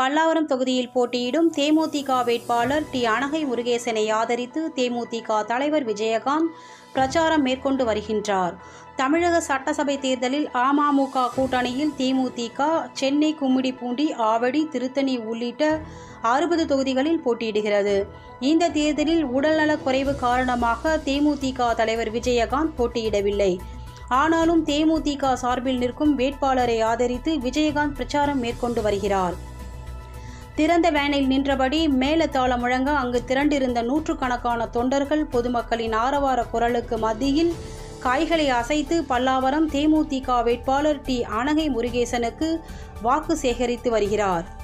பல்லாவரம் தொகுதியில் போட்டியிடும் தேமுதிக வேட்பாளர் டி. அனகை முருகேசனை ஆதரித்து தேமுதிக தலைவர் விஜயகாந்த் பிரச்சாரம் மேற்கொண்டு வருகின்றார். தமிழக சட்டசபை தேர்தலில் அமமுக கூட்டணியில் தேமுதிக சென்னை, கும்மிடிப்பூண்டி, ஆவடி, திருத்தணி உள்ளிட்ட 60 தொகுதிகளில் போட்டியிடுகிறது. இந்த தேர்தலில் உடல்நலக் குறைவு காரணமாக தேமுதிக தலைவர் விஜயகாந்த் போட்டியிடவில்லை. ஆனாலும் தேமுதிக சார்பில் நிற்கும் வேட்பாளரை ஆதரித்து விஜயகாந்த் பிரச்சாரம் மேற்கொண்டு வருகிறார். திறந்த வேனில் நின்றபடி மேளதாளம் முழங்க அங்கு திரண்டிருந்த நூற்றுக்கணக்கான தொண்டர்கள் பொதுமக்களின் ஆரவார குரலுக்கு மத்தியில் கைகளை அசைத்து பல்லாவரம் தேமுதிக வேட்பாளர் டி. அனகை முருகேசனுக்கு வாக்கு சேகரித்து வருகிறார்.